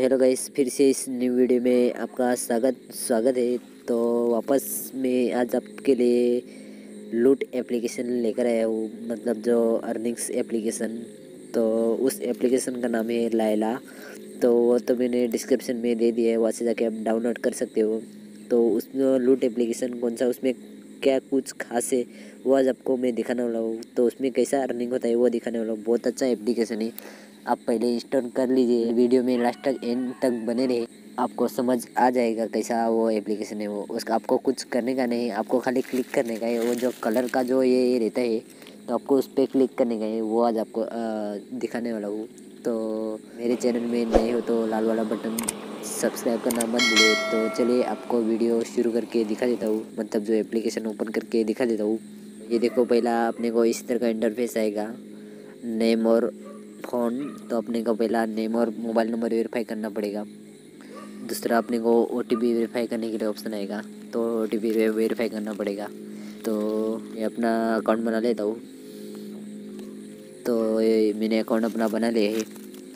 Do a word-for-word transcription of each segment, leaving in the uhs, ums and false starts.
Hello guys, फिर से इस न्यू वीडियो में आपका स्वागत स्वागत है। तो वापस मैं आज आपके लिए लूट एप्लीकेशन लेकर आया हूँ, मतलब जो अर्निंग्स एप्लीकेशन। तो उस एप्लीकेशन का नाम है लायला। तो वो तो मैंने डिस्क्रिप्शन में दे दिया है, वहाँ से जाके आप डाउनलोड कर सकते हो। तो उसमें लूट एप्लीकेशन कौन सा, उसमें क्या कुछ खास है वो आज आपको मैं दिखाने वाला हूँ। तो उसमें कैसा अर्निंग होता है वो दिखाने वाला हूँ। बहुत अच्छा एप्लीकेशन है, आप पहले इंस्टॉल कर लीजिए। वीडियो में लास्ट तक एंड तक बने रहे, आपको समझ आ जाएगा कैसा वो एप्लीकेशन है। वो उसका आपको कुछ करने का नहीं, आपको खाली क्लिक करने का है। वो जो कलर का जो ये, ये रहता है, तो आपको उस पर क्लिक करने का है। वो आज आपको आ, दिखाने वाला हूँ। तो मेरे चैनल में नए हो तो लाल वाला बटन सब्सक्राइब करना मत भूलो। तो चलिए आपको वीडियो शुरू करके दिखा देता हूँ, मतलब जो एप्लीकेशन ओपन करके दिखा देता हूँ। ये देखो, पहला अपने को इस तरह का इंटरफेस आएगा, नेम और फ़ोन। तो अपने को पहला नेम और मोबाइल नंबर वेरीफाई करना पड़ेगा। दूसरा अपने को ओ टी पी वेरीफाई करने के लिए ऑप्शन आएगा, तो ओ टी पी वेरीफाई करना पड़ेगा। तो मैं अपना अकाउंट बना लेता हूँ। तो ये मैंने अकाउंट अपना बना लिया है।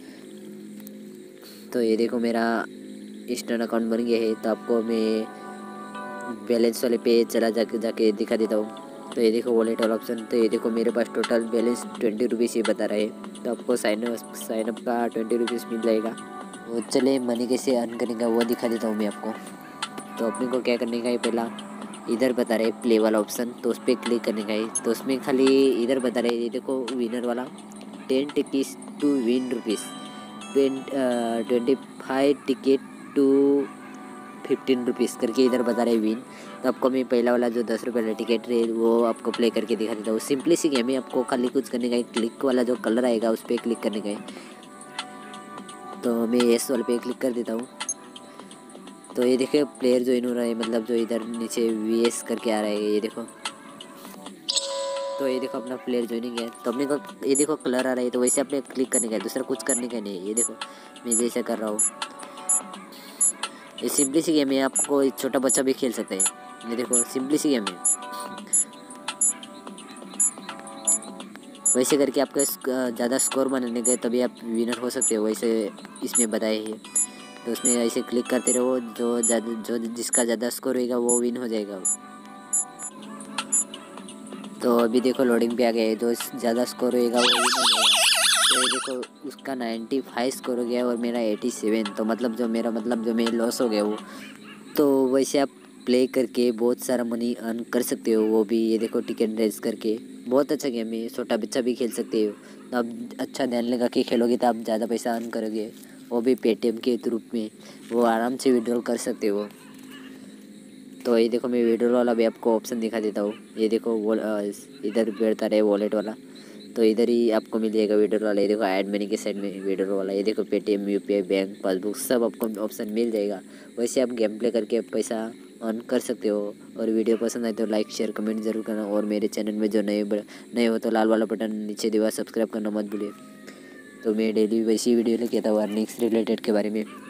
तो ये देखो, मेरा इंस्टेंट अकाउंट बन गया है। तो आपको मैं बैलेंस वाले पे चला जाके जाके दिखा देता हूँ। तो ये देखो वॉलेट वाला ऑप्शन। तो ये देखो मेरे पास टोटल बैलेंस ट्वेंटी रुपीज़ ही बता रहा है। तो आपको साइन साइन अप का ट्वेंटी रुपीज़ मिल जाएगा। तो चले मनी कैसे अर्न करेंगे वो दिखा देता हूँ मैं आपको। तो अपने को क्या करने का है, पहला इधर बता रहे प्ले वाला ऑप्शन, तो उस पर क्लिक करने का है। तो उसमें खाली इधर बता रहे, ये देखो विनर वाला, ten tickets to win rupees, twenty five ticket to fifteen rupees करके इधर बता रहे विन। तो आपको मैं पहला वाला जो दस रुपये वाला टिकट रहे वो आपको प्ले करके दिखा देता हूँ। सिंपली सी गेम है, आपको खाली कुछ करने का है, क्लिक वाला जो कलर आएगा उस पर क्लिक करने का है। तो मैं एस वाले पे क्लिक कर देता हूँ। तो ये देखिए प्लेयर ज्वाइन हो रहा है, मतलब जो इधर नीचे वी एस करके आ रहा है, ये देखो। तो ये देखो अपना प्लेयर ज्वाइनिंग है। तो अपने को ये देखो कलर आ रहा है, तो वैसे अपने क्लिक करने का है, दूसरा कुछ करने का नहीं है। ये देखो मैं जैसा कर रहा हूँ, ये सिंपली सी गेम है, आपको एक छोटा बच्चा भी खेल सकता है। ये देखो सिंपली सी गेम है। वैसे करके आपका ज़्यादा स्कोर बनाने गए तभी आप विनर हो सकते हो, वैसे इसमें बताए है। तो उसमें ऐसे क्लिक करते रहो, जो ज़्यादा जो जिसका ज़्यादा स्कोर होएगा वो विन हो जाएगा। तो अभी देखो लोडिंग पे आ गया है, जो ज़्यादा स्कोर होएगा वो विन हो जाएगा। तो ये देखो उसका नाइन्टी फाइव स्कोर हो गया और मेरा एटी सेवन। तो मतलब जो मेरा मतलब जो मेरा लॉस हो गया वो। तो वैसे आप प्ले करके बहुत सारा मनी अर्न कर सकते हो, वो भी। ये देखो टिकट रेस करके, बहुत अच्छा गेम है, छोटा बच्चा भी खेल सकते हो। तो आप अच्छा ध्यान लगा के खेलोगे तो आप ज़्यादा पैसा अर्न करोगे, वो भी पेटीएम के रूप में। वो आराम से विड्रॉल कर सकते हो। तो ये देखो मैं विड्रॉल वाला भी आपको ऑप्शन दिखा देता हूँ। ये देखो वो इधर बैठता रहे वॉलेट वाला, तो इधर ही आपको मिल जाएगा विड्रॉल वाला। ये देखो ऐड मनी के साइड में विड्रॉल वाला, ये देखो पेटीएम, यूपीआई, बैंक पासबुक सब आपको ऑप्शन मिल जाएगा। वैसे आप गेम प्ले करके पैसा अर्न कर सकते हो। और वीडियो पसंद आए तो लाइक शेयर कमेंट जरूर करना। और मेरे चैनल में जो नए नए हो तो लाल वाला बटन नीचे दिवा सब्सक्राइब करना मत भूलिए। तो मैं डेली वैसी वीडियो लेके आता हूँ अर्निंग्स रिलेटेड के बारे में।